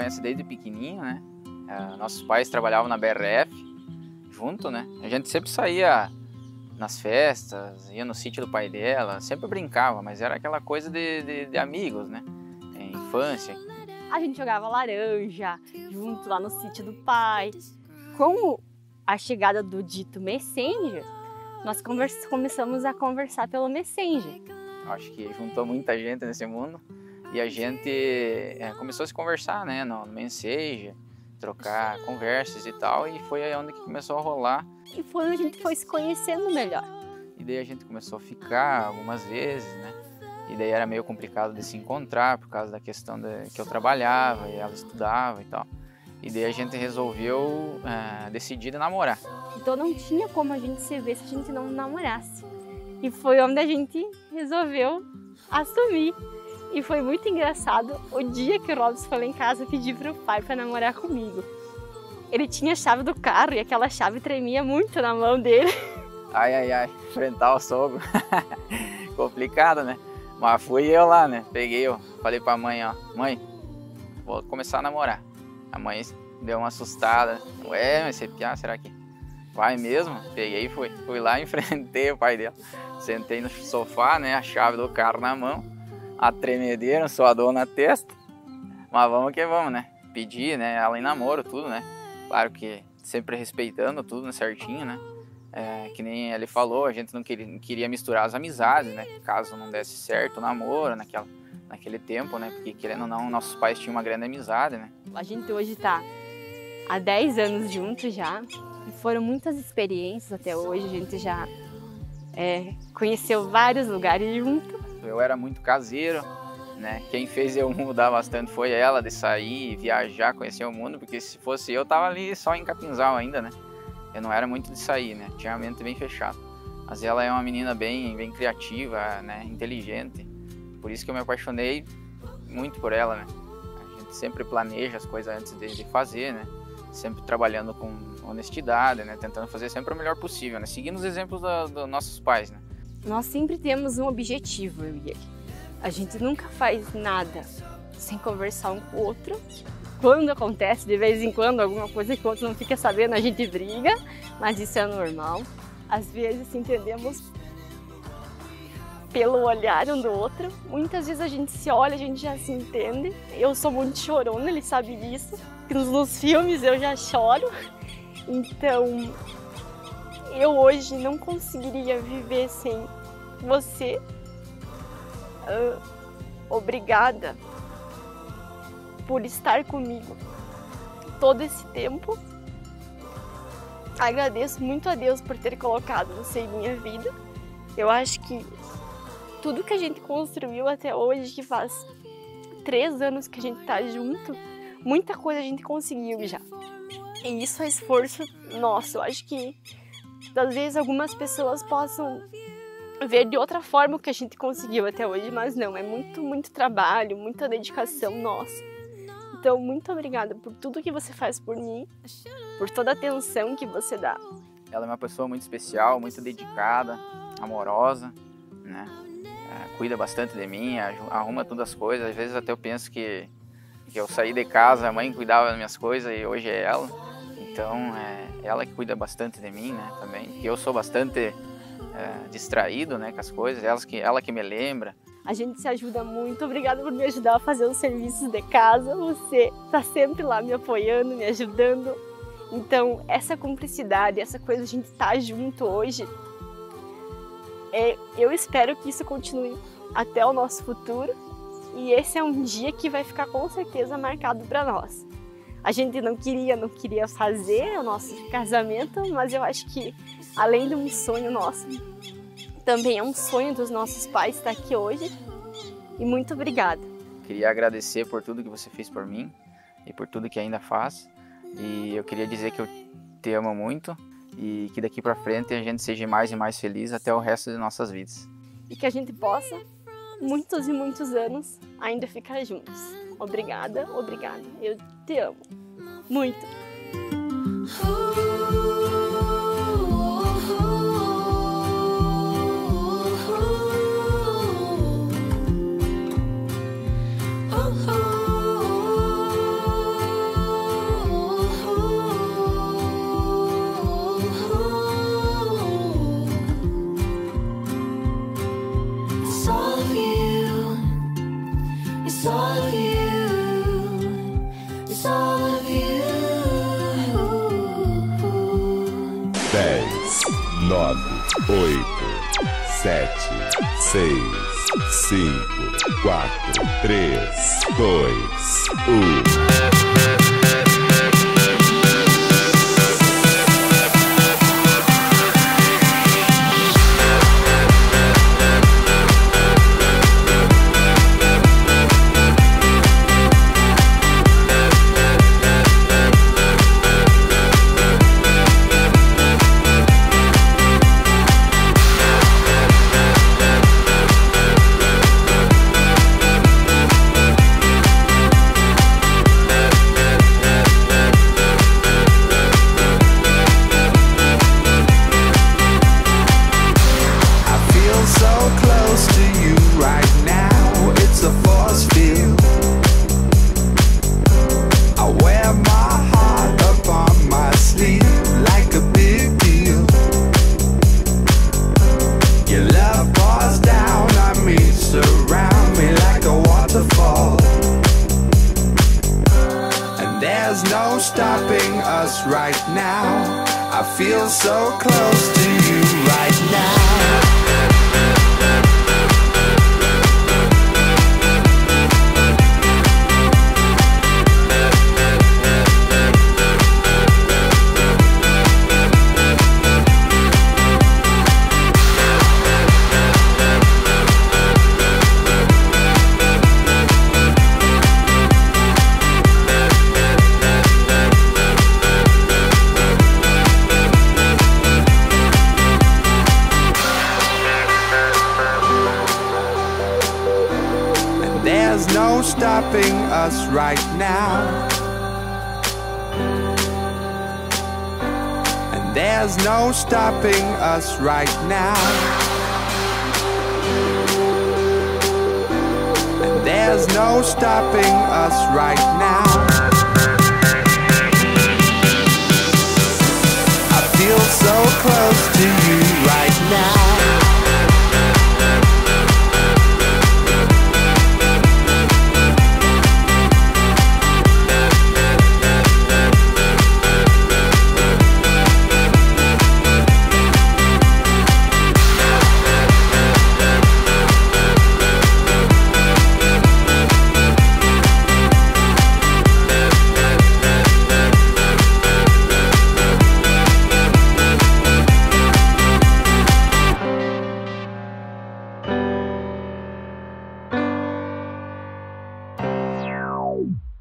conhece desde pequenininho, né? Nossos pais trabalhavam na BRF junto, né? A gente sempre saía nas festas, ia no sítio do pai dela, sempre brincava, mas era aquela coisa de amigos, né? Infância. A gente jogava laranja junto lá no sítio do pai. Com a chegada do dito Messenger, nós começamos a conversar pelo Messenger. Acho que juntou muita gente nesse mundo e a gente começou a se conversar, né, no Messenger, trocar conversas e tal, e foi aí onde que começou a rolar. E foi onde a gente foi se conhecendo melhor. E daí a gente começou a ficar algumas vezes, né, e daí era meio complicado de se encontrar por causa da questão que eu trabalhava e ela estudava e tal. E daí a gente resolveu decidir de namorar. Então não tinha como a gente se ver se a gente não namorasse. E foi onde a gente resolveu assumir. E foi muito engraçado o dia que o Robson foi lá em casa pedir para o pai para namorar comigo. Ele tinha a chave do carro e aquela chave tremia muito na mão dele. Ai, enfrentar o sogro. Complicado, né? Mas fui eu lá, né? Falei pra mãe, ó, mãe, vou começar a namorar. A mãe deu uma assustada. Ué, mas você piá, será que vai mesmo? Peguei e fui lá, enfrentei o pai dela. Sentei no sofá, né? A chave do carro na mão. A tremedeira, um suador na testa. Mas vamos que vamos, né? Pedi, né? Ela em namoro, tudo, né? Claro que sempre respeitando tudo, né? Certinho, né? Que nem ele falou, a gente não queria misturar as amizades, né? Caso não desse certo o namoro naquele tempo, né? Porque querendo ou não, nossos pais tinham uma grande amizade, né? A gente hoje tá há 10 anos juntos já. E foram muitas experiências até hoje. A gente já conheceu vários lugares junto. Eu era muito caseiro, né? Quem fez eu mudar bastante foi ela, de sair, viajar, conhecer o mundo. Porque se fosse eu, tava ali só em Capinzal ainda, né? Eu não era muito de sair, né? Tinha a mente bem fechada. Mas ela é uma menina bem criativa, né? Inteligente. Por isso que eu me apaixonei muito por ela, né? A gente sempre planeja as coisas antes de fazer, né? Sempre trabalhando com honestidade, né? Tentando fazer sempre o melhor possível, né? Seguindo os exemplos dos nossos pais, né? Nós sempre temos um objetivo, eu e ele. A gente nunca faz nada sem conversar um com o outro. Quando acontece, de vez em quando, alguma coisa que o outro não fica sabendo, a gente briga, mas isso é normal. Às vezes se entendemos pelo olhar um do outro. Muitas vezes a gente se olha, a gente já se entende. Eu sou muito chorona, ele sabe disso. Nos filmes eu já choro. Então, eu hoje não conseguiria viver sem você. Obrigada por estar comigo todo esse tempo. Agradeço muito a Deus por ter colocado você em minha vida. Eu acho que tudo que a gente construiu até hoje, que faz 3 anos que a gente tá junto, muita coisa a gente conseguiu já. E isso é esforço nosso. Eu acho que às vezes algumas pessoas possam ver de outra forma o que a gente conseguiu até hoje, mas não, é muito trabalho, muita dedicação nossa. Então, muito obrigada por tudo que você faz por mim, por toda a atenção que você dá. Ela é uma pessoa muito especial, muito dedicada, amorosa, né? Cuida bastante de mim, arruma todas as coisas. Às vezes até eu penso que eu saí de casa, a mãe cuidava das minhas coisas e hoje é ela. Então, ela que cuida bastante de mim, né? Também, porque eu sou bastante distraído, né, com as coisas, ela que me lembra. A gente se ajuda muito. Obrigada por me ajudar a fazer os serviços de casa. Você está sempre lá me apoiando, me ajudando. Então, essa cumplicidade, essa coisa de a gente estar junto hoje, eu espero que isso continue até o nosso futuro. E esse é um dia que vai ficar com certeza marcado para nós. A gente não queria fazer o nosso casamento, mas eu acho que além de um sonho nosso, também é um sonho dos nossos pais estar aqui hoje. E muito obrigada. Queria agradecer por tudo que você fez por mim e por tudo que ainda faz. E eu queria dizer que eu te amo muito e que daqui para frente a gente seja mais e mais feliz até o resto de nossas vidas. E que a gente possa, muitos e muitos anos, ainda ficar juntos. Obrigada. Eu te amo. Muito. 8, 7, 6, 5, 4, 3, 2, 1. There's no stopping us right now. I feel so close to you right now. There's no stopping us right now. And there's no stopping us right now. And there's no stopping us right now. I feel so close to you right now. Wow.